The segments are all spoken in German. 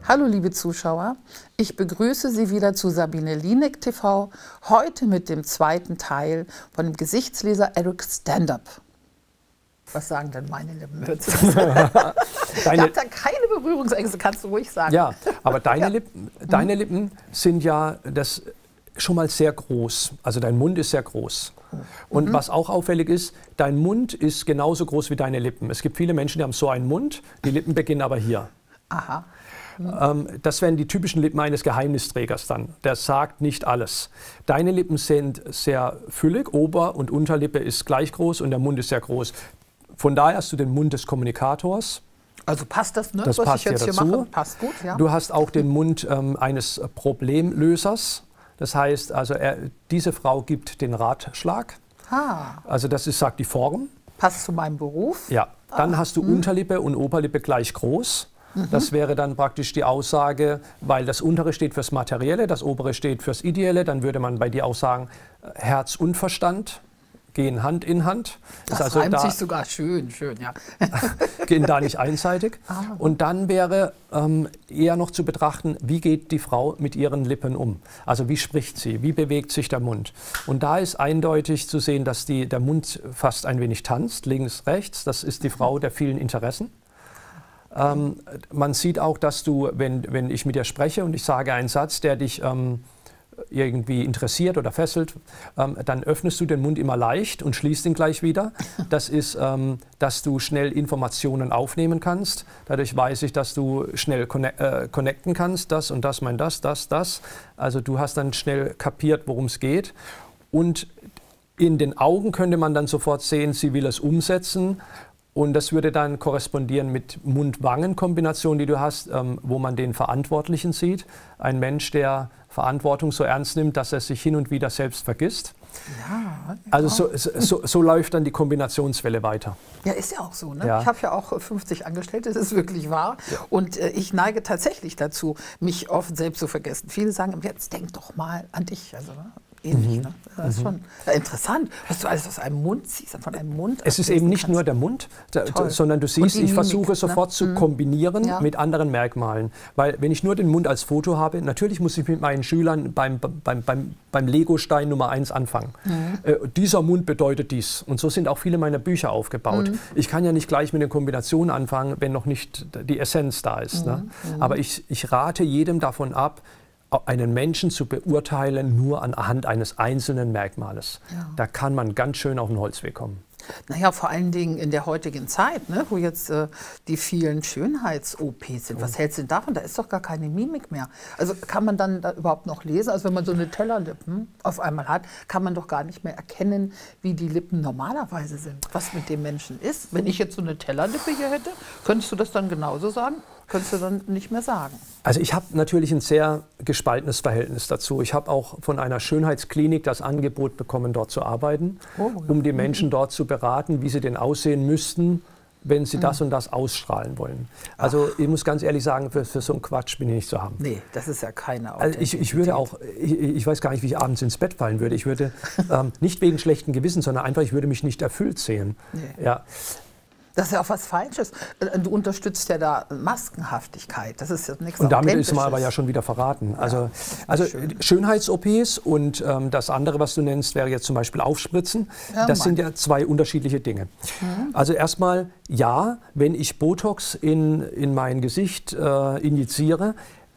Hallo liebe Zuschauer, ich begrüße Sie wieder zu Sabine Linek TV, heute mit dem zweiten Teil von dem Gesichtsleser Eric Stand-Up. Was sagen denn meine Lippen? Ich habe da keine Berührungsängste, kannst du ruhig sagen. Ja, aber deine Lippen sind ja das schon mal sehr groß, also dein Mund ist sehr groß. Und was auch auffällig ist, dein Mund ist genauso groß wie deine Lippen. Es gibt viele Menschen, die haben so einen Mund, die Lippen beginnen aber hier. Aha. Das wären die typischen Lippen eines Geheimnisträgers dann. Der sagt nicht alles. Deine Lippen sind sehr füllig, Ober- und Unterlippe ist gleich groß und der Mund ist sehr groß. Von daher hast du den Mund des Kommunikators. Also passt das, ne? Das was passt ich jetzt hier hier dazu. mache? Passt gut, ja. Du hast auch den Mund eines Problemlösers. Das heißt, also diese Frau gibt den Ratschlag. Also das ist, sagt die Form. Passt zu meinem Beruf. Ja. Dann hast du Unterlippe und Oberlippe gleich groß. Das wäre dann praktisch die Aussage, weil das untere steht fürs Materielle, das obere steht fürs Ideelle. Dann würde man bei dir auch sagen, Herz und Verstand gehen Hand in Hand. Das also reimt sich sogar schön, ja. Gehen da nicht einseitig. Und dann wäre eher noch zu betrachten, wie geht die Frau mit ihren Lippen um? Also wie spricht sie? Wie bewegt sich der Mund? Und da ist eindeutig zu sehen, dass der Mund fast ein wenig tanzt, links, rechts. Das ist die Frau der vielen Interessen. Man sieht auch, dass du, wenn ich mit dir spreche und ich sage einen Satz, der dich irgendwie interessiert oder fesselt, dann öffnest du den Mund immer leicht und schließt ihn gleich wieder. Das ist, dass du schnell Informationen aufnehmen kannst. Dadurch weiß ich, dass du schnell connecten kannst. Das und das meint das. Also du hast dann schnell kapiert, worum es geht. Und in den Augen könnte man dann sofort sehen, sie will es umsetzen. Und das würde dann korrespondieren mit Mund-Wangen-Kombination, die du hast, wo man den Verantwortlichen sieht. Ein Mensch, der Verantwortung so ernst nimmt, dass er sich hin und wieder selbst vergisst. Ja, also so läuft dann die Kombinationswelle weiter. Ja, ist ja auch so. Ne? Ja. Ich habe ja auch 50 Angestellte, das ist wirklich wahr. Ja. Und ich neige tatsächlich dazu, mich oft selbst zu vergessen. Viele sagen, jetzt denk doch mal an dich. Also, ähnlich, ne? Das ist schon interessant, was du alles aus einem Mund ziehst, von einem Mund. Es ist eben nicht nur der Mund, sondern du siehst, ich versuche sofort zu kombinieren mit anderen Merkmalen. Weil wenn ich nur den Mund als Foto habe, natürlich muss ich mit meinen Schülern beim Lego-Stein Nummer 1 anfangen. Dieser Mund bedeutet dies. Und so sind auch viele meiner Bücher aufgebaut. Ich kann ja nicht gleich mit den Kombinationen anfangen, wenn noch nicht die Essenz da ist. Ne? Aber ich rate jedem davon ab, einen Menschen zu beurteilen nur anhand eines einzelnen Merkmales. Ja. Da kann man ganz schön auf den Holzweg kommen. Naja, vor allen Dingen in der heutigen Zeit, ne, wo jetzt die vielen Schönheits-OPs sind. Was hältst du denn davon? Da ist doch gar keine Mimik mehr. Also kann man dann da überhaupt noch lesen? Also wenn man so eine Tellerlippen auf einmal hat, kann man doch gar nicht mehr erkennen, wie die Lippen normalerweise sind. Was mit dem Menschen ist. Wenn ich jetzt so eine Tellerlippe hier hätte, könntest du das dann genauso sagen? Könntest du dann nicht mehr sagen? Also ich habe natürlich ein sehr gespaltenes Verhältnis dazu. Ich habe auch von einer Schönheitsklinik das Angebot bekommen, dort zu arbeiten, um die Menschen dort zu beraten, wie sie denn aussehen müssten, wenn sie das und das ausstrahlen wollen. Also ich muss ganz ehrlich sagen, für so einen Quatsch bin ich nicht zu haben. Nee, das ist ja keine Authentizität. Also ich würde auch, ich weiß gar nicht, wie ich abends ins Bett fallen würde. Ich würde nicht wegen schlechtem Gewissen, sondern einfach, ich würde mich nicht erfüllt sehen. Nee. Ja. Das ist ja auch was Falsches. Du unterstützt ja da Maskenhaftigkeit. Das ist ja nichts. Und damit ist man aber ja schon wieder verraten. Also Schönheits-OPs und das andere, was du nennst, wäre jetzt zum Beispiel Aufspritzen. Ja, das sind ja zwei unterschiedliche Dinge. Also erstmal, ja, wenn ich Botox in mein Gesicht injiziere,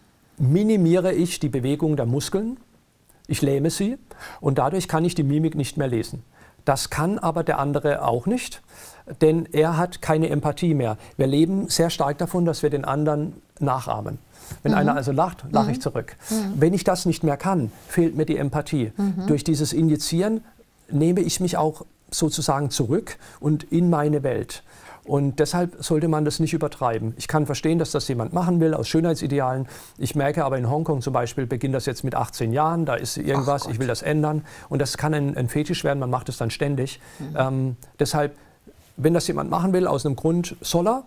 minimiere ich die Bewegung der Muskeln. Ich lähme sie und dadurch kann ich die Mimik nicht mehr lesen. Das kann aber der andere auch nicht, denn er hat keine Empathie mehr. Wir leben sehr stark davon, dass wir den anderen nachahmen. Wenn einer also lacht, lache ich zurück. Wenn ich das nicht mehr kann, fehlt mir die Empathie. Durch dieses Injizieren nehme ich mich auch sozusagen zurück und in meine Welt. Und deshalb sollte man das nicht übertreiben. Ich kann verstehen, dass das jemand machen will aus Schönheitsidealen. Ich merke aber in Hongkong zum Beispiel, beginnt das jetzt mit 18 Jahren, da ist irgendwas, ich will das ändern. Und das kann ein Fetisch werden, man macht es dann ständig. Deshalb, wenn das jemand machen will, aus einem Grund, soll er.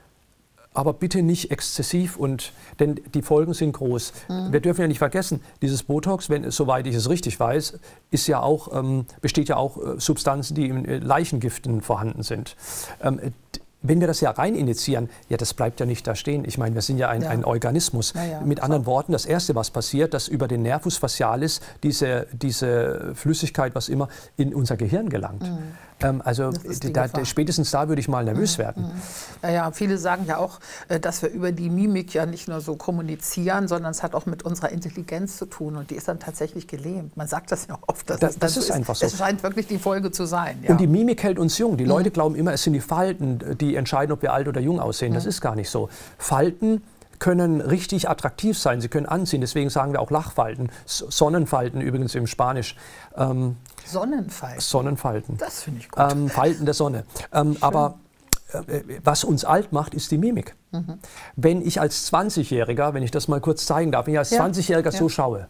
Aber bitte nicht exzessiv, denn die Folgen sind groß. Wir dürfen ja nicht vergessen, dieses Botox, soweit ich es richtig weiß, besteht ja auch Substanzen, die in Leichengiften vorhanden sind. wenn wir das ja rein initiieren, ja, das bleibt ja nicht da stehen. Ich meine, wir sind ja ein Organismus. Mit anderen Worten, das Erste, was passiert, dass über den Nervus facialis diese Flüssigkeit, was immer, in unser Gehirn gelangt. Also spätestens da würde ich mal nervös werden. Ja, viele sagen ja auch, dass wir über die Mimik ja nicht nur so kommunizieren, sondern es hat auch mit unserer Intelligenz zu tun und die ist dann tatsächlich gelähmt. Man sagt das ja auch oft. Das ist einfach so. Es scheint wirklich die Folge zu sein. Ja. Und die Mimik hält uns jung. Die Leute glauben immer, es sind die Falten, die entscheiden, ob wir alt oder jung aussehen. Das ist gar nicht so. Falten können richtig attraktiv sein, sie können anziehen, deswegen sagen wir auch Lachfalten, Sonnenfalten übrigens im Spanisch. Sonnenfalten? Sonnenfalten. Das finde ich gut. Falten der Sonne. Aber was uns alt macht, ist die Mimik. Wenn ich als 20-Jähriger, wenn ich das mal kurz zeigen darf, wenn ich als 20-Jähriger so schaue,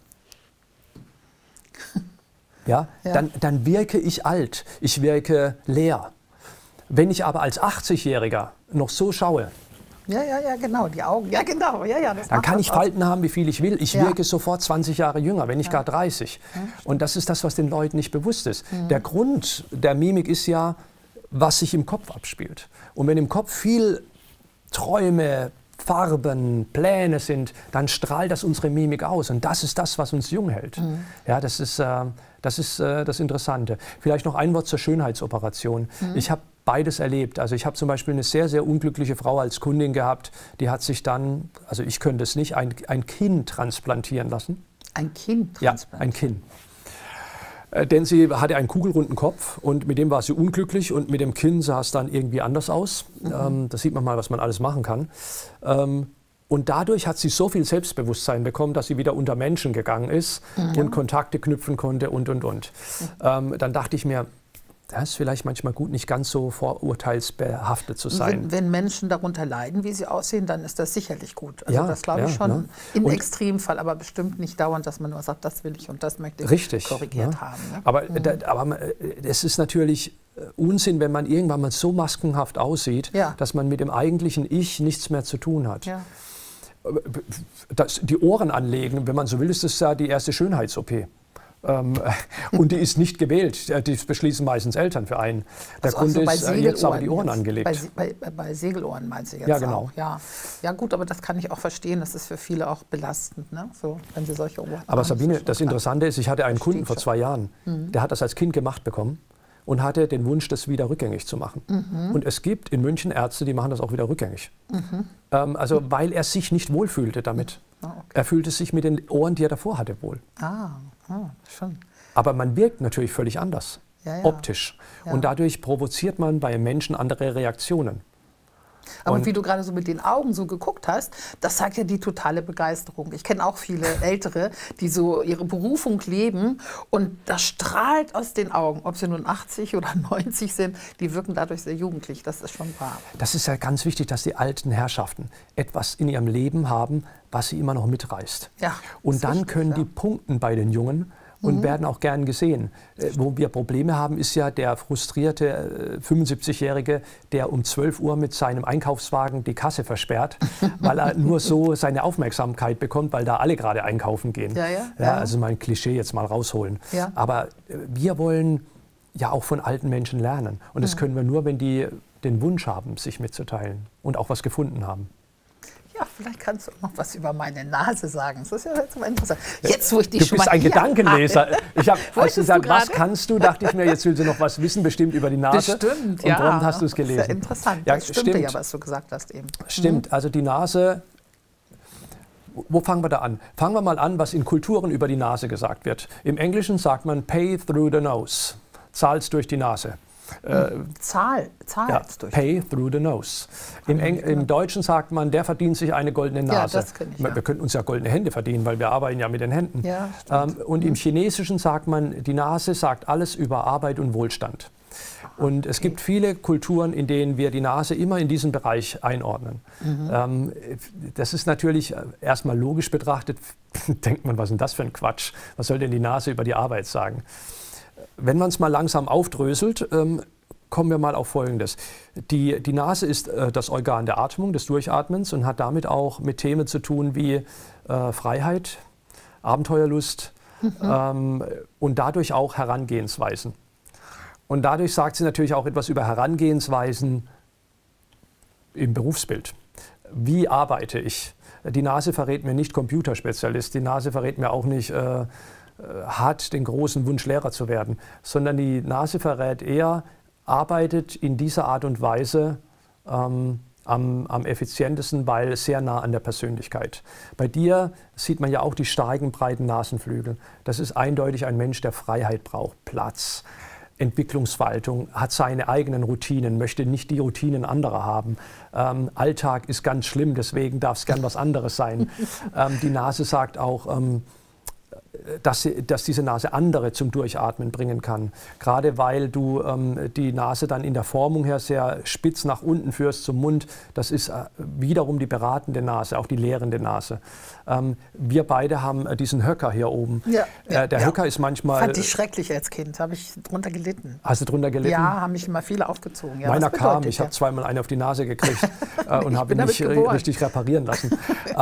dann wirke ich alt, ich wirke leer. Wenn ich aber als 80-Jähriger noch so schaue, ja, genau, die Augen, ja, genau. Dann kann ich Falten haben, wie viel ich will. Ich wirke sofort 20 Jahre jünger, wenn nicht gar 30. Und das ist das, was den Leuten nicht bewusst ist. Der Grund der Mimik ist ja, was sich im Kopf abspielt. Und wenn im Kopf viel Träume, Farben, Pläne sind, dann strahlt das unsere Mimik aus. Und das ist das, was uns jung hält. Ja, das ist das Interessante. Vielleicht noch ein Wort zur Schönheitsoperation. Ich habe beides erlebt. Also ich habe zum Beispiel eine sehr, sehr unglückliche Frau als Kundin gehabt, die hat sich dann, also ich könnte es nicht, ein Kinn transplantieren lassen. Ein Kinn transplantieren? Ja, ein Kinn. Denn sie hatte einen kugelrunden Kopf und mit dem war sie unglücklich und mit dem Kinn sah es dann irgendwie anders aus. Das sieht man mal, was man alles machen kann. Und dadurch hat sie so viel Selbstbewusstsein bekommen, dass sie wieder unter Menschen gegangen ist und Kontakte knüpfen konnte und. Dann dachte ich mir, das ist vielleicht manchmal gut, nicht ganz so vorurteilsbehaftet zu sein. Wenn Menschen darunter leiden, wie sie aussehen, dann ist das sicherlich gut. Also das glaube ich schon. Ne? Im Extremfall, aber bestimmt nicht dauernd, dass man nur sagt, das will ich und das möchte ich korrigiert haben. Ne? Aber es ist natürlich Unsinn, wenn man irgendwann mal so maskenhaft aussieht, dass man mit dem eigentlichen Ich nichts mehr zu tun hat. Ja. Die Ohren anlegen, wenn man so will, ist das ja die erste Schönheits-OP. Und die ist nicht gewählt, die beschließen meistens Eltern für einen. Der Kunde ist jetzt aber die Ohren angelegt. Bei Segelohren meinst du jetzt ja, genau. auch? Ja gut, aber das kann ich auch verstehen, das ist für viele auch belastend, ne? So, wenn sie solche Ohren aber haben. Sabine, das Interessante ist, ich hatte einen Kunden vor 2 Jahren, der hat das als Kind gemacht bekommen und hatte den Wunsch, das wieder rückgängig zu machen. Und es gibt in München Ärzte, die machen das auch wieder rückgängig. Also weil er sich nicht wohlfühlte damit. Er fühlte sich mit den Ohren, die er davor hatte, wohl. Schon. Aber man wirkt natürlich völlig anders, optisch. Und dadurch provoziert man bei Menschen andere Reaktionen. Aber wie du gerade so mit den Augen so geguckt hast, das zeigt ja die totale Begeisterung. Ich kenne auch viele Ältere, die so ihre Berufung leben und das strahlt aus den Augen. Ob sie nun 80 oder 90 sind, die wirken dadurch sehr jugendlich. Das ist schon wahr. Das ist ja ganz wichtig, dass die alten Herrschaften etwas in ihrem Leben haben, was sie immer noch mitreißt. Ja, und dann können die punkten bei den Jungen und werden auch gern gesehen. Wo wir Probleme haben, ist ja der frustrierte 75-Jährige, der um 12 Uhr mit seinem Einkaufswagen die Kasse versperrt, weil er nur so seine Aufmerksamkeit bekommt, weil da alle gerade einkaufen gehen. Also mal ein Klischee jetzt mal rausholen. Aber wir wollen ja auch von alten Menschen lernen. Und das können wir nur, wenn die den Wunsch haben, sich mitzuteilen und auch was gefunden haben. Ja, vielleicht kannst du noch was über meine Nase sagen. Das ist ja jetzt mal interessant. Jetzt, wo ich dich du schon bist mal ein Gedankenleser. Ich habe gesagt, was kannst du, dachte ich mir, jetzt will sie noch was wissen, bestimmt über die Nase. Bestimmt, und prompt hast du es gelesen. Sehr interessant. Ja, das stimmte ja, was du gesagt hast eben. Stimmt, also die Nase, wo fangen wir da an? Fangen wir mal an, was in Kulturen über die Nase gesagt wird. Im Englischen sagt man pay through the nose, zahlst durch die Nase. Pay through the nose. Im Deutschen sagt man, der verdient sich eine goldene Nase. Ja, das kenn ich, Wir könnten uns ja goldene Hände verdienen, weil wir arbeiten ja mit den Händen. Ja, und im Chinesischen sagt man, die Nase sagt alles über Arbeit und Wohlstand. Und es gibt viele Kulturen, in denen wir die Nase immer in diesen Bereich einordnen. Das ist natürlich erstmal logisch betrachtet, denkt man, was ist denn das für ein Quatsch? Was soll denn die Nase über die Arbeit sagen? Wenn man es mal langsam aufdröselt, kommen wir mal auf Folgendes. Die Nase ist das Organ der Atmung, des Durchatmens und hat damit auch mit Themen zu tun wie Freiheit, Abenteuerlust und dadurch auch Herangehensweisen. Und dadurch sagt sie natürlich auch etwas über Herangehensweisen im Berufsbild. Wie arbeite ich? Die Nase verrät mir nicht Computerspezialist, die Nase verrät mir auch nicht, hat den großen Wunsch, Lehrer zu werden, sondern die Nase verrät eher, arbeitet in dieser Art und Weise am effizientesten, weil sehr nah an der Persönlichkeit. Bei dir sieht man ja auch die starken, breiten Nasenflügel. Das ist eindeutig ein Mensch, der Freiheit braucht, Platz, Entwicklungsfaltung, hat seine eigenen Routinen, möchte nicht die Routinen anderer haben. Alltag ist ganz schlimm, deswegen darf es gern was anderes sein. Die Nase sagt auch, dass diese Nase andere zum Durchatmen bringen kann. Gerade weil du die Nase dann in der Formung her sehr spitz nach unten führst zum Mund. Das ist wiederum die beratende Nase, auch die lehrende Nase. Wir beide haben diesen Höcker hier oben. Der Höcker ist manchmal... Fand ich schrecklich als Kind, habe ich drunter gelitten. Hast du drunter gelitten? Ja, haben mich immer viele aufgezogen. Ja, meiner kam, ich habe zweimal eine auf die Nase gekriegt und habe ihn nicht richtig reparieren lassen.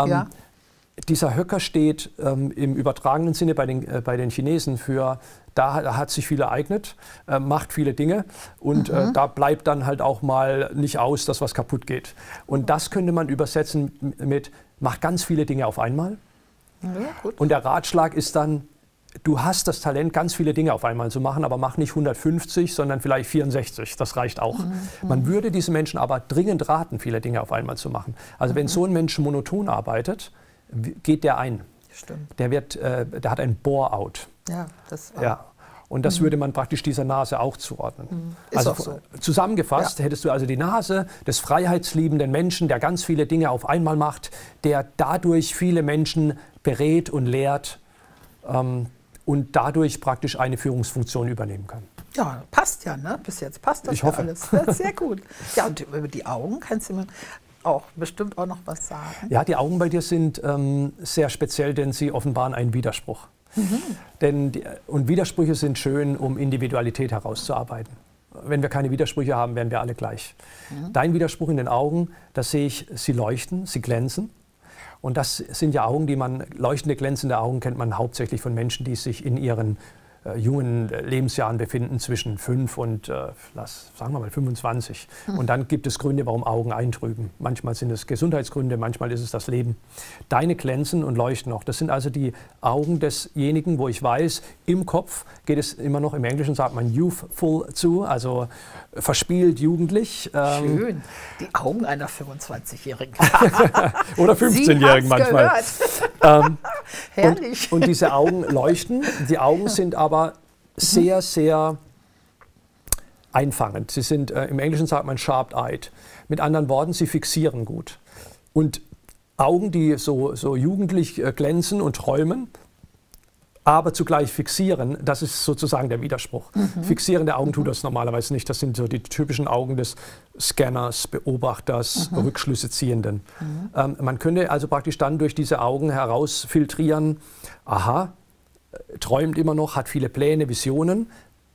Dieser Höcker steht im übertragenen Sinne bei den Chinesen für, da hat sich viel ereignet, macht viele Dinge und da bleibt dann halt auch mal nicht aus, dass was kaputt geht. Und das könnte man übersetzen mit, mach ganz viele Dinge auf einmal. Ja, gut. Und der Ratschlag ist dann, du hast das Talent, ganz viele Dinge auf einmal zu machen, aber mach nicht 150, sondern vielleicht 64. Das reicht auch. Man würde diesen Menschen aber dringend raten, viele Dinge auf einmal zu machen. Also wenn so ein Mensch monoton arbeitet, geht der ein. Stimmt. Der hat ein Bore-out. Ja, das war. Ja. Und das würde man praktisch dieser Nase auch zuordnen. Ist also auch so. Zusammengefasst hättest du also die Nase des freiheitsliebenden Menschen, der ganz viele Dinge auf einmal macht, der dadurch viele Menschen berät und lehrt und dadurch praktisch eine Führungsfunktion übernehmen kann. Ja, passt ja, ne? Bis jetzt passt das ich hoffe. alles. Das ist sehr gut. Ja, und über die Augen kannst du mir auch bestimmt auch noch was sagen. Ja, die Augen bei dir sind sehr speziell, denn sie offenbaren einen Widerspruch. Und Widersprüche sind schön, um Individualität herauszuarbeiten. Wenn wir keine Widersprüche haben, wären wir alle gleich. Dein Widerspruch in den Augen, da sehe ich, sie leuchten, sie glänzen. Und das sind ja Augen, leuchtende, glänzende Augen kennt man hauptsächlich von Menschen, die sich in ihren jungen Lebensjahren befinden, zwischen 5 und, sagen wir mal, 25. Und dann gibt es Gründe, warum Augen eintrüben. Manchmal sind es Gesundheitsgründe, manchmal ist es das Leben. Deine glänzen und leuchten noch. Das sind also die Augen desjenigen, wo ich weiß, im Kopf geht es immer noch, im Englischen sagt man youthful zu, also verspielt, jugendlich. Schön. Die Augen einer 25-Jährigen. Oder 15-Jährigen manchmal. Herrlich. Und diese Augen leuchten. Die Augen sind aber sehr, sehr einfangend. Sie sind, im Englischen sagt man sharp-eyed. Mit anderen Worten, sie fixieren gut. Und Augen, die so jugendlich glänzen und träumen, aber zugleich fixieren, das ist sozusagen der Widerspruch. Fixierende Augen tut das normalerweise nicht. Das sind so die typischen Augen des Scanners, Beobachters, Rückschlüsse ziehenden. Man könnte also praktisch dann durch diese Augen herausfiltrieren, aha, träumt immer noch, hat viele Pläne, Visionen,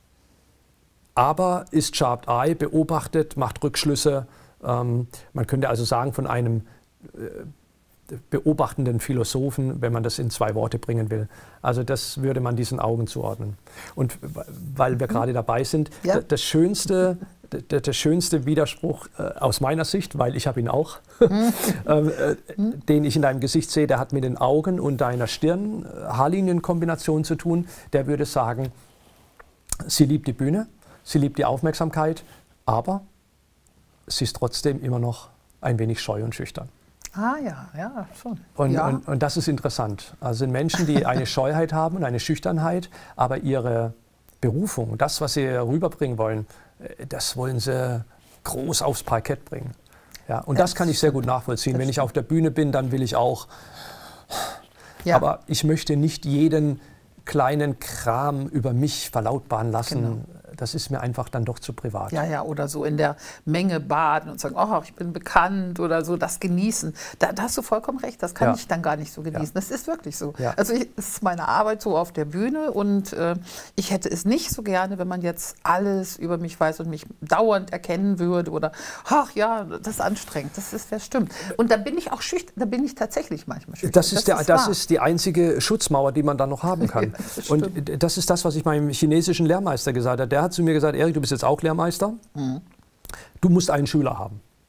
aber ist sharp eye, beobachtet, macht Rückschlüsse. Man könnte also sagen von einem beobachtenden Philosophen, wenn man das in 2 Worte bringen will. Also das würde man diesen Augen zuordnen. Und weil wir gerade dabei sind, der schönste Widerspruch aus meiner Sicht, weil ich habe ihn auch, den ich in deinem Gesicht sehe, der hat mit den Augen und deiner Stirn, Haarlinienkombination zu tun. Der würde sagen, sie liebt die Bühne, sie liebt die Aufmerksamkeit, aber sie ist trotzdem immer noch ein wenig scheu und schüchtern. Ah ja, schon. Und das ist interessant. Also sind Menschen, die eine Scheuheit haben und eine Schüchternheit, aber ihre Berufung, das, was sie rüberbringen wollen, das wollen sie groß aufs Parkett bringen. Ja, und das kann ich sehr gut nachvollziehen. Wenn ich auf der Bühne bin, dann will ich auch. Ja. Aber ich möchte nicht jeden kleinen Kram über mich verlautbaren lassen. Genau. Das ist mir einfach dann doch zu privat. Ja, oder so in der Menge baden und sagen, oh, ich bin bekannt oder so, das genießen. Da hast du vollkommen recht, das kann ich dann gar nicht so genießen. Das ist wirklich so. Ja. Also es ist meine Arbeit so auf der Bühne und ich hätte es nicht so gerne, wenn man jetzt alles über mich weiß und mich dauernd erkennen würde oder, ach ja, das ist anstrengend, das stimmt. Und da bin ich auch schüchtern, da bin ich tatsächlich manchmal schüchtern. Das ist die einzige Schutzmauer, die man dann noch haben kann. Ja, und das ist das, was ich meinem chinesischen Lehrmeister gesagt habe. Der hat zu mir gesagt, Erik, du bist jetzt auch Lehrmeister. Du musst einen Schüler haben.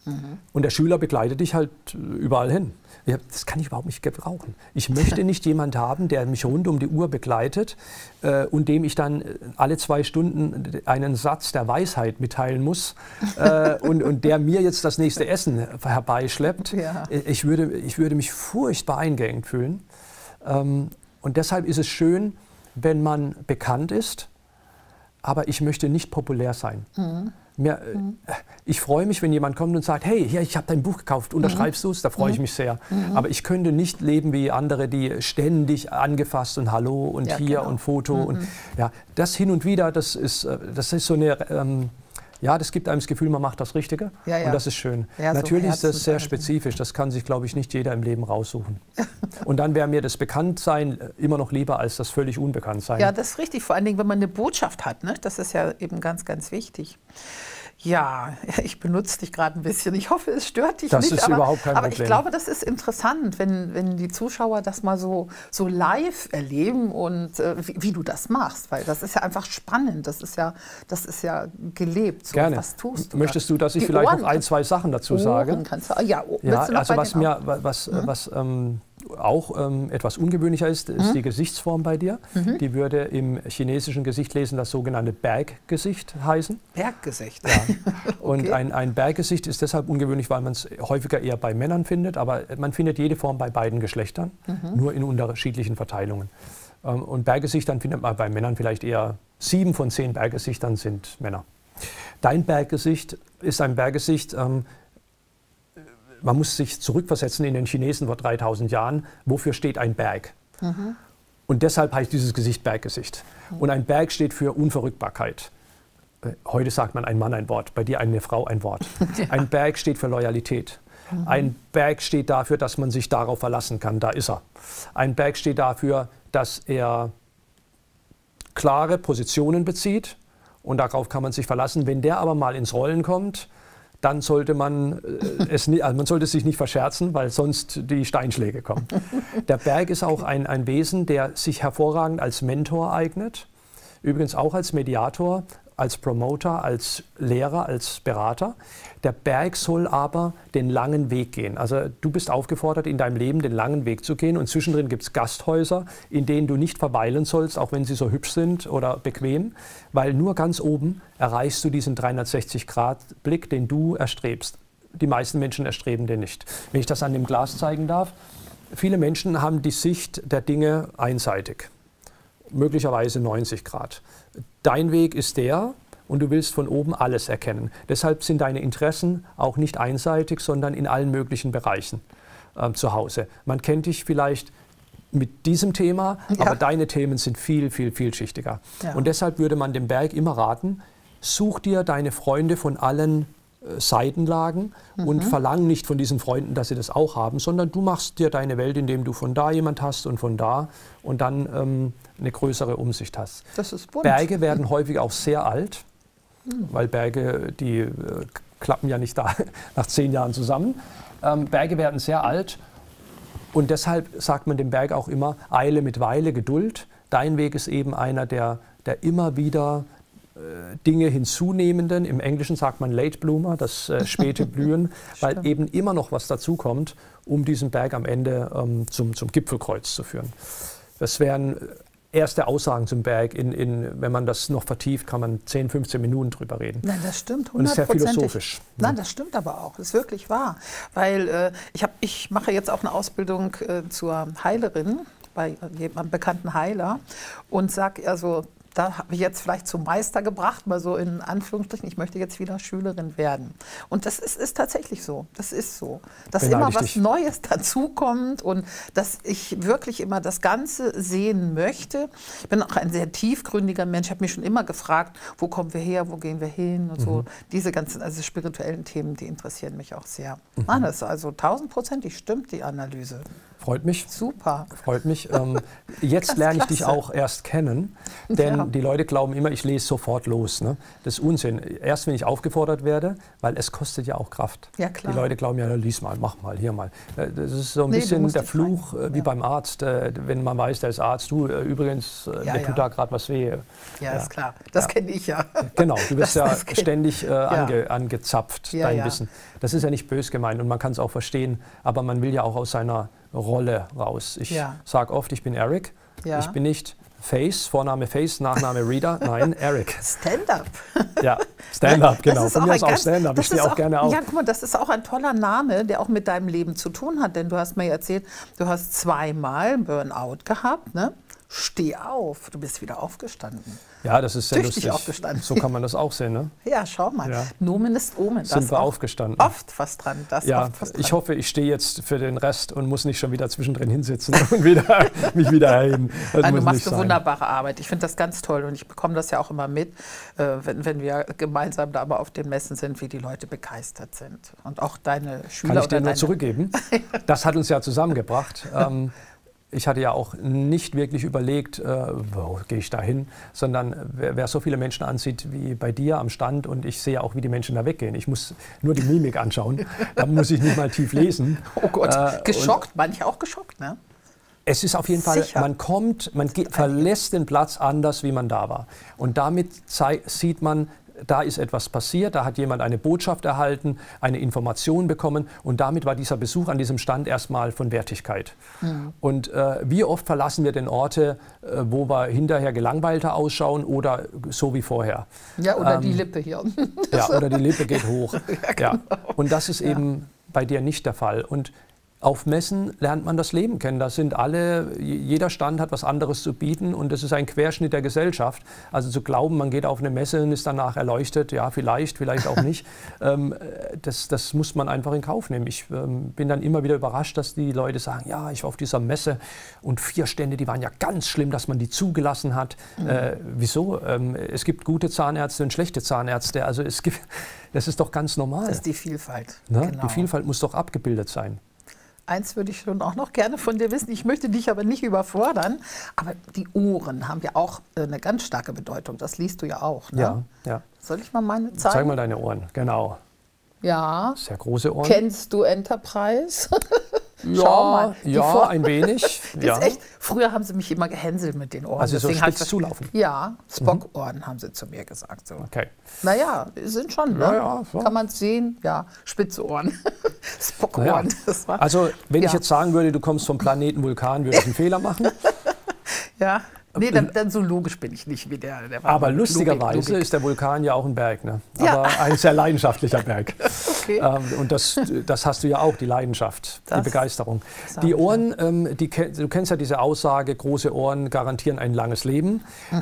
Und der Schüler begleitet dich halt überall hin. Das kann ich überhaupt nicht gebrauchen. Ich möchte nicht jemanden haben, der mich rund um die Uhr begleitet und dem ich dann alle 2 Stunden einen Satz der Weisheit mitteilen muss und der mir jetzt das nächste Essen herbeischleppt. Ja. Ich würde mich furchtbar eingeengt fühlen. Und deshalb ist es schön, wenn man bekannt ist, aber ich möchte nicht populär sein. Ich freue mich, wenn jemand kommt und sagt, hey, hier, ich habe dein Buch gekauft, unterschreibst du es? Da freue ich mich sehr. Aber ich könnte nicht leben wie andere, die ständig angefasst und Hallo und hier und Foto. Und, ja, das hin und wieder, das ist so eine... das gibt einem das Gefühl, man macht das Richtige und das ist schön. Ja, natürlich so ist das sehr spezifisch, das kann sich, glaube ich, nicht jeder im Leben raussuchen. Und dann wäre mir das Bekanntsein immer noch lieber als das völlig Unbekanntsein. Ja, das ist richtig, vor allen Dingen, wenn man eine Botschaft hat, ne? Das ist ja eben ganz, ganz wichtig. Ja, ich benutze dich gerade ein bisschen. Ich hoffe, es stört dich nicht. Das ist überhaupt kein Problem. Aber ich glaube, das ist interessant, wenn die Zuschauer das mal so live erleben und wie du das machst. Weil das ist ja einfach spannend. Das ist ja gelebt. So, gerne. Was tust du? Möchtest du, dass ich vielleicht noch 1, 2 Sachen dazu sage? Kannst du, ja, also was auch etwas ungewöhnlicher ist die Gesichtsform bei dir. Die würde im chinesischen Gesicht das sogenannte Berggesicht heißen. Berggesicht? Ja. Und ein Berggesicht ist deshalb ungewöhnlich, weil man es häufiger eher bei Männern findet, aber man findet jede Form bei beiden Geschlechtern, nur in unterschiedlichen Verteilungen. Und Berggesicht, dann findet man bei Männern vielleicht eher 7 von 10 Berggesichtern sind Männer. Dein Berggesicht ist ein Berggesicht, man muss sich zurückversetzen in den Chinesen vor 3000 Jahren. Wofür steht ein Berg? Und deshalb heißt dieses Gesicht Berggesicht. Und ein Berg steht für Unverrückbarkeit. Heute sagt man ein Mann ein Wort, bei dir eine Frau ein Wort. Ja. Ein Berg steht für Loyalität. Ein Berg steht dafür, dass man sich darauf verlassen kann. Da ist er. Ein Berg steht dafür, dass er klare Positionen bezieht und darauf kann man sich verlassen. Wenn der aber mal ins Rollen kommt, dann sollte man man sollte sich nicht verscherzen, weil sonst die Steinschläge kommen. Der Berg ist auch ein Wesen, der sich hervorragend als Mentor eignet, übrigens auch als Mediator, als Promoter, als Lehrer, als Berater. Der Berg soll aber den langen Weg gehen. Also du bist aufgefordert, in deinem Leben den langen Weg zu gehen und zwischendrin gibt es Gasthäuser, in denen du nicht verweilen sollst, auch wenn sie so hübsch sind oder bequem, weil nur ganz oben erreichst du diesen 360-Grad-Blick, den du erstrebst. Die meisten Menschen erstreben den nicht. Wenn ich das an dem Glas zeigen darf, viele Menschen haben die Sicht der Dinge einseitig, möglicherweise 90 Grad. Dein Weg ist der und du willst von oben alles erkennen. Deshalb sind deine Interessen auch nicht einseitig, sondern in allen möglichen Bereichen zu Hause. Man kennt dich vielleicht mit diesem Thema, aber deine Themen sind viel, viel, vielschichtiger. Ja. Und deshalb würde man dem Berg immer raten, such dir deine Freunde von allen Seitenlagen und verlang nicht von diesen Freunden, dass sie das auch haben, sondern du machst dir deine Welt, indem du von da jemand hast und von da und dann eine größere Umsicht hast. Das ist bunt. Berge werden häufig auch sehr alt, weil Berge, die klappen ja nicht da nach 10 Jahren zusammen. Berge werden sehr alt und deshalb sagt man dem Berg auch immer, Eile mit Weile, Geduld. Dein Weg ist eben einer, der immer wieder Dinge hinzunehmenden. Im Englischen sagt man Late Bloomer, das späte Blühen, weil eben immer noch was dazukommt, um diesen Berg am Ende zum Gipfelkreuz zu führen. Das wären erste Aussagen zum Berg. Wenn man das noch vertieft, kann man 10, 15 Minuten drüber reden. Nein, das stimmt, 100%. Und es ist sehr philosophisch. Nein, das stimmt aber auch. Das ist wirklich wahr. Weil ich mache jetzt auch eine Ausbildung zur Heilerin, bei jemandem bekannten Heiler, und sage also, da habe ich jetzt vielleicht zum Meister gebracht, mal so in Anführungsstrichen, ich möchte jetzt wieder Schülerin werden. Und das ist tatsächlich so. Das ist so. Dass immer was Neues dazukommt und dass ich wirklich immer das Ganze sehen möchte. Ich bin auch ein sehr tiefgründiger Mensch. Ich habe mich schon immer gefragt, wo kommen wir her, wo gehen wir hin und so. Diese ganzen spirituellen Themen, die interessieren mich auch sehr. Nein, das ist also 1000%ig stimmt, die Analyse. Freut mich. Super. Freut mich. Jetzt lerne ich dich auch erst kennen, denn die Leute glauben immer, ich lese sofort los. Ne? Das ist Unsinn. Erst wenn ich aufgefordert werde, weil es kostet ja auch Kraft. Ja, klar. Die Leute glauben ja, lies mal, mach mal, hier mal. Das ist so ein bisschen der Fluch wie beim Arzt, wenn man weiß, der ist Arzt. Du, übrigens, mir tut da gerade was weh. Ja, ist klar. Das kenne ich ja. Genau, du wirst ja ständig angezapft, dein Wissen. Das ist ja nicht bös gemeint und man kann es auch verstehen, aber man will ja auch aus seiner Rolle raus. Ich sage oft, ich bin Eric, ich bin nicht Face, Vorname Face, Nachname Reader, nein, Eric. Stand-up. Ja, Stand-up, genau. Von mir ist auch Stand-up, ich stehe auch gerne auf. Ja, guck mal, das ist auch ein toller Name, der auch mit deinem Leben zu tun hat, denn du hast mir erzählt, du hast zweimal Burnout gehabt, ne? Steh auf, du bist wieder aufgestanden. Ja, das ist sehr lustig. Aufgestanden. So kann man das auch sehen, ne? Ja, schau mal. Ja. Nomen ist Omen. Sind wir aufgestanden. Oft was dran. Ich hoffe, ich stehe jetzt für den Rest und muss nicht schon wieder zwischendrin hinsitzen und mich wieder erheben. Nein, du machst eine wunderbare Arbeit. Ich finde das ganz toll und ich bekomme das ja auch immer mit, wenn wir gemeinsam da mal auf den Messen sind, wie die Leute begeistert sind. Und auch deine Schüler. Kann ich dir nur zurückgeben? Das hat uns ja zusammengebracht. Ich hatte ja auch nicht wirklich überlegt, wo gehe ich da hin, sondern wer so viele Menschen ansieht wie bei dir am Stand und ich sehe auch, wie die Menschen da weggehen. Ich muss nur die Mimik anschauen, da muss ich nicht mal tief lesen. Oh Gott, geschockt, manche auch geschockt, ne? Es ist auf jeden Fall, man verlässt den Platz anders, wie man da war. Und damit sieht man, da ist etwas passiert, da hat jemand eine Botschaft erhalten, eine Information bekommen und damit war dieser Besuch an diesem Stand erstmal von Wertigkeit. Mhm. Und wie oft verlassen wir denn Orte, wo wir hinterher gelangweilter ausschauen oder so wie vorher. Ja, oder die Lippe hier. Ja, oder die Lippe geht hoch. Ja, genau. Ja. Und das ist eben bei dir nicht der Fall. Und auf Messen lernt man das Leben kennen. Da sind jeder Stand hat was anderes zu bieten und das ist ein Querschnitt der Gesellschaft. Also zu glauben, man geht auf eine Messe und ist danach erleuchtet, ja, vielleicht auch nicht, das muss man einfach in Kauf nehmen. Ich bin dann immer wieder überrascht, dass die Leute sagen, ja, ich war auf dieser Messe und 4 Stände, die waren ja ganz schlimm, dass man die zugelassen hat. Wieso? Es gibt gute Zahnärzte und schlechte Zahnärzte. Also das ist doch ganz normal. Das ist die Vielfalt. Ne? Genau. Die Vielfalt muss doch abgebildet sein. Eins würde ich schon auch noch gerne von dir wissen. Ich möchte dich aber nicht überfordern. Aber die Ohren haben ja auch eine ganz starke Bedeutung. Das liest du ja auch. Ne? Ja, ja. Soll ich mal meine zeigen? Zeig mal deine Ohren, genau. Ja. Sehr große Ohren. Kennst du Enterprise? Ja, schau mal. Ja, ein wenig. Das ist echt, früher haben sie mich immer gehänselt mit den Ohren. Also so spitz zulaufen? Ja, Spock-Ohren haben sie zu mir gesagt. So. Okay. Naja, sind schon, ne? Ja, so. Kann man es sehen? Ja, spitze Ohren. Spock-Ohren. Ja. Also wenn ich jetzt sagen würde, du kommst vom Planeten Vulkan, würde ich einen Fehler machen? Ja. Nee, dann so logisch bin ich nicht wie der aber lustigerweise ist der Vulkan ja auch ein Berg, ne? Aber ein sehr leidenschaftlicher Berg. Okay. Und das hast du ja auch, die Leidenschaft, die Begeisterung. Die Ohren, du kennst ja diese Aussage, große Ohren garantieren ein langes Leben.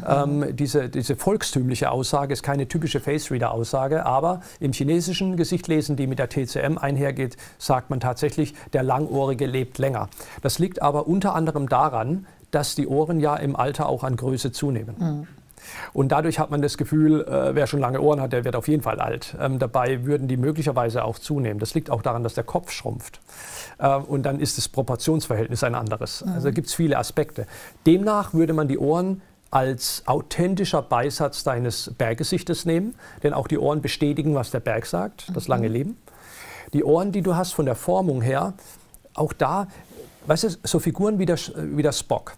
Diese volkstümliche Aussage ist keine typische Face-Reader-Aussage, aber im chinesischen Gesichtlesen, die mit der TCM einhergeht, sagt man tatsächlich, der Langohrige lebt länger. Das liegt aber unter anderem daran, dass die Ohren ja im Alter auch an Größe zunehmen. Mhm. Und dadurch hat man das Gefühl, wer schon lange Ohren hat, der wird auf jeden Fall alt. Dabei würden die möglicherweise auch zunehmen. Das liegt auch daran, dass der Kopf schrumpft. Und dann ist das Proportionsverhältnis ein anderes. Mhm. Also gibt es viele Aspekte. Demnach würde man die Ohren als authentischer Beisatz deines Berggesichtes nehmen, denn auch die Ohren bestätigen, was der Berg sagt, das lange Leben. Die Ohren, die du hast von der Formung her, auch da, weißt du, so Figuren wie der Spock,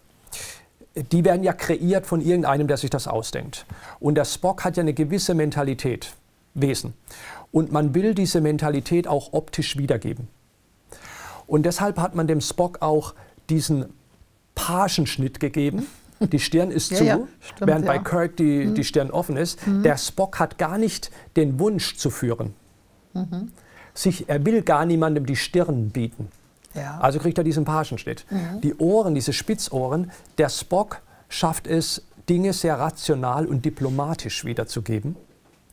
die werden ja kreiert von irgendeinem, der sich das ausdenkt. Und der Spock hat ja eine gewisse Mentalität, Wesen. Und man will diese Mentalität auch optisch wiedergeben. Und deshalb hat man dem Spock auch diesen Pagenschnitt gegeben. Die Stirn ist zu, stimmt, während bei Kirk die Stirn offen ist. Der Spock hat gar nicht den Wunsch zu führen. Er will gar niemandem die Stirn bieten. Ja. Also kriegt er diesen Pagenschnitt. Die Ohren, diese Spitzohren, der Spock schafft es, Dinge sehr rational und diplomatisch wiederzugeben.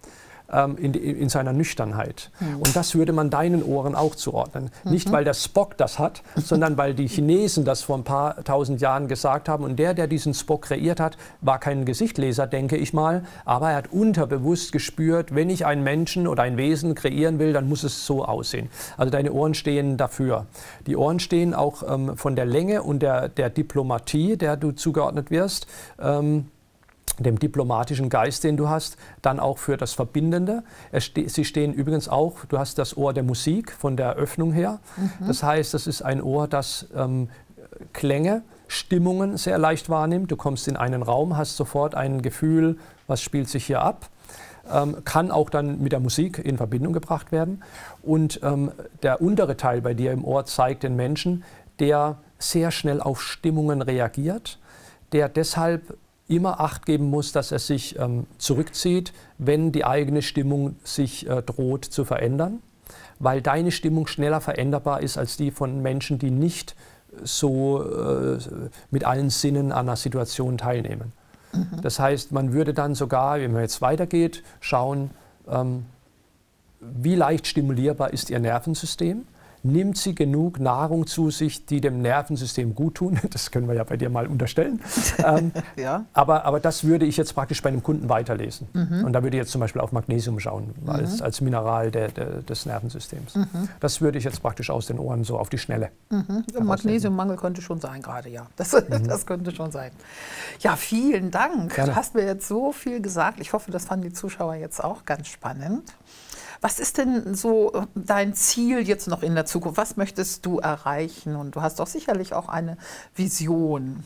in seiner Nüchternheit. Und das würde man deinen Ohren auch zuordnen. Nicht, weil der Spock das hat, sondern weil die Chinesen das vor ein paar tausend Jahren gesagt haben. Und der diesen Spock kreiert hat, war kein Gesichtleser, denke ich mal. Aber er hat unterbewusst gespürt, wenn ich einen Menschen oder ein Wesen kreieren will, dann muss es so aussehen. Also deine Ohren stehen dafür. Die Ohren stehen auch von der Länge und der Diplomatie, der du zugeordnet wirst, dem diplomatischen Geist, den du hast, dann auch für das Verbindende. Sie stehen übrigens auch, du hast das Ohr der Musik von der Öffnung her. Das heißt, das ist ein Ohr, das Klänge, Stimmungen sehr leicht wahrnimmt. Du kommst in einen Raum, hast sofort ein Gefühl, was spielt sich hier ab. Kann auch dann mit der Musik in Verbindung gebracht werden. Und der untere Teil bei dir im Ohr zeigt den Menschen, der sehr schnell auf Stimmungen reagiert, der deshalb immer Acht geben muss, dass er sich zurückzieht, wenn die eigene Stimmung sich droht zu verändern, weil deine Stimmung schneller veränderbar ist als die von Menschen, die nicht so mit allen Sinnen an einer Situation teilnehmen. Das heißt, man würde dann sogar, wenn man jetzt weitergeht, schauen, wie leicht stimulierbar ist Ihr Nervensystem. Nimmt sie genug Nahrung zu sich, die dem Nervensystem gut tun? Das können wir ja bei dir mal unterstellen. Ja. Aber das würde ich jetzt praktisch bei einem Kunden weiterlesen. Und da würde ich jetzt zum Beispiel auf Magnesium schauen, als Mineral des Nervensystems. Das würde ich jetzt praktisch aus den Ohren so auf die Schnelle. Magnesiummangel könnte schon sein gerade, ja. Das könnte schon sein. Ja, vielen Dank. Gerne. Du hast mir jetzt so viel gesagt. Ich hoffe, das fanden die Zuschauer jetzt auch ganz spannend. Was ist denn so dein Ziel jetzt noch in der Zukunft? Was möchtest du erreichen? Und du hast doch sicherlich auch eine Vision.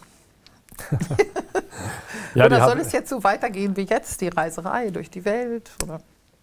Ja, oder soll es jetzt so weitergehen wie jetzt, die Reiserei durch die Welt? Oder?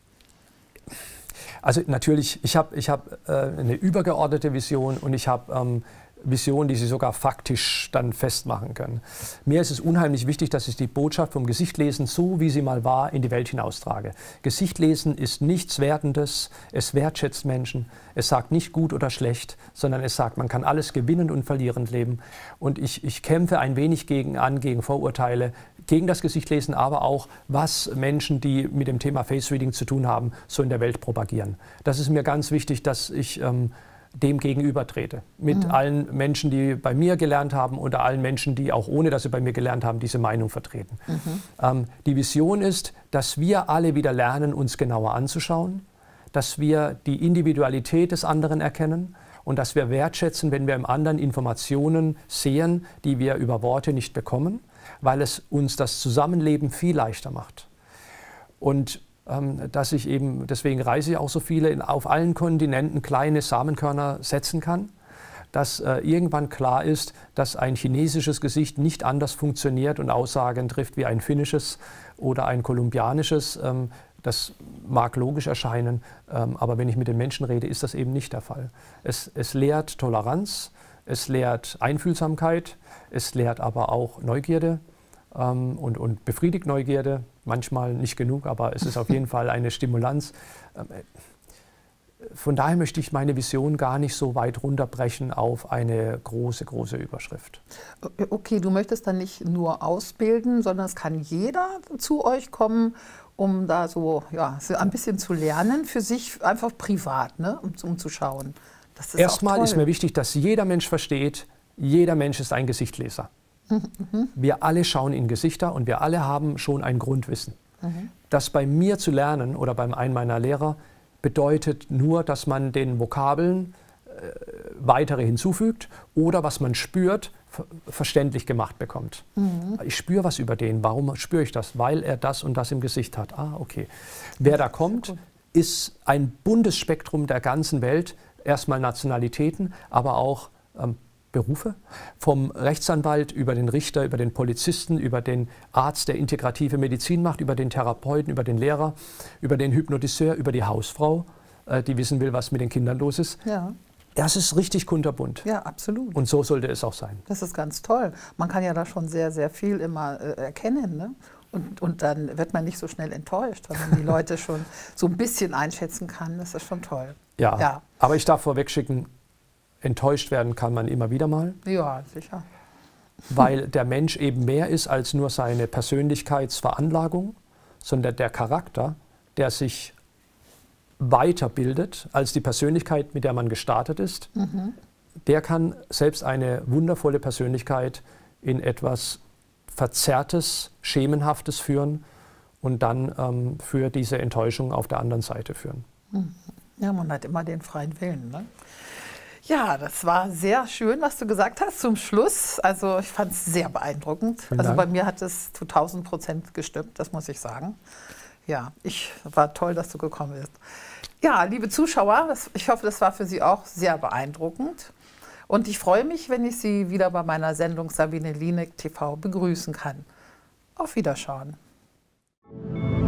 Also natürlich, ich hab eine übergeordnete Vision und ich habe Visionen, die Sie sogar faktisch dann festmachen können. Mir ist es unheimlich wichtig, dass ich die Botschaft vom Gesichtlesen, so wie sie mal war, in die Welt hinaustrage. Gesichtlesen ist nichts Wertendes, es wertschätzt Menschen, es sagt nicht gut oder schlecht, sondern es sagt, man kann alles gewinnend und verlierend leben. Und ich kämpfe ein wenig gegen Vorurteile, gegen das Gesichtlesen, aber auch, was Menschen, die mit dem Thema Face Reading zu tun haben, so in der Welt propagieren. Das ist mir ganz wichtig, dass ich dem gegenübertrete. Mit allen Menschen, die bei mir gelernt haben oder allen Menschen, die auch ohne, dass sie bei mir gelernt haben, diese Meinung vertreten. Die Vision ist, dass wir alle wieder lernen, uns genauer anzuschauen, dass wir die Individualität des anderen erkennen und dass wir wertschätzen, wenn wir im anderen Informationen sehen, die wir über Worte nicht bekommen, weil es uns das Zusammenleben viel leichter macht. Und dass ich eben, deswegen reise ich auch so viele, auf allen Kontinenten kleine Samenkörner setzen kann, dass irgendwann klar ist, dass ein chinesisches Gesicht nicht anders funktioniert und Aussagen trifft wie ein finnisches oder ein kolumbianisches. Das mag logisch erscheinen, aber wenn ich mit den Menschen rede, ist das eben nicht der Fall. Es lehrt Toleranz, es lehrt Einfühlsamkeit, es lehrt aber auch Neugierde. Und befriedigt Neugierde, manchmal nicht genug, aber es ist auf jeden Fall eine Stimulanz. Von daher möchte ich meine Vision gar nicht so weit runterbrechen auf eine große, große Überschrift. Okay, du möchtest dann nicht nur ausbilden, sondern es kann jeder zu euch kommen, um da so, ja, so ein bisschen zu lernen, für sich einfach privat, ne, um zu schauen. Das ist Erstmal ist mir wichtig, dass jeder Mensch versteht, jeder Mensch ist ein Gesichtleser. Wir alle schauen in Gesichter und wir alle haben schon ein Grundwissen. Das bei mir zu lernen oder beim einen meiner Lehrer bedeutet nur, dass man den Vokabeln weitere hinzufügt oder was man spürt, verständlich gemacht bekommt. Ich spüre was über den. Warum spüre ich das? Weil er das und das im Gesicht hat. Ah, okay. Wer da kommt, ist ein buntes Spektrum der ganzen Welt. Erstmal Nationalitäten, aber auch Berufe, vom Rechtsanwalt über den Richter, über den Polizisten, über den Arzt, der integrative Medizin macht, über den Therapeuten, über den Lehrer, über den Hypnotiseur, über die Hausfrau, die wissen will, was mit den Kindern los ist. Ja. Das ist richtig kunterbunt. Ja, absolut. Und so sollte es auch sein. Das ist ganz toll. Man kann ja da schon sehr, sehr viel immer erkennen, ne? Und dann wird man nicht so schnell enttäuscht, wenn man die Leute schon so ein bisschen einschätzen kann. Das ist schon toll. Ja. Aber ich darf vorwegschicken, enttäuscht werden kann man immer wieder mal. Ja, sicher. Weil der Mensch eben mehr ist als nur seine Persönlichkeitsveranlagung, sondern der Charakter der sich weiterbildet als die Persönlichkeit, mit der man gestartet ist, der kann selbst eine wundervolle Persönlichkeit in etwas Verzerrtes, Schemenhaftes führen und dann für diese Enttäuschung auf der anderen Seite führen. Ja, man hat immer den freien Willen, ne? Ja, das war sehr schön, was du gesagt hast zum Schluss. Also ich fand es sehr beeindruckend. Also bei mir hat es zu 1000% gestimmt, das muss ich sagen. Ja, war toll, dass du gekommen bist. Ja, liebe Zuschauer, ich hoffe, das war für Sie auch sehr beeindruckend. Und ich freue mich, wenn ich Sie wieder bei meiner Sendung Sabine Linek TV begrüßen kann. Auf Wiederschauen.